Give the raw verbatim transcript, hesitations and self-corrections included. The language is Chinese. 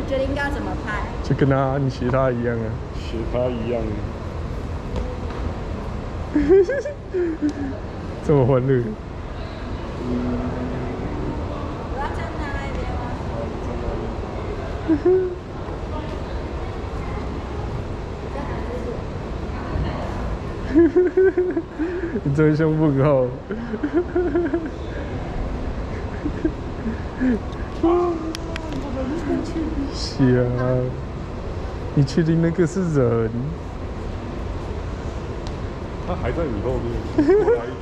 觉得应该怎么拍？ 就跟他你学他一样啊。 学他一样。 这么欢乐。 我要站在那边吗？ 你这胸部很好。是啊，你确定那个是人？ 他还在你后面，过来一点。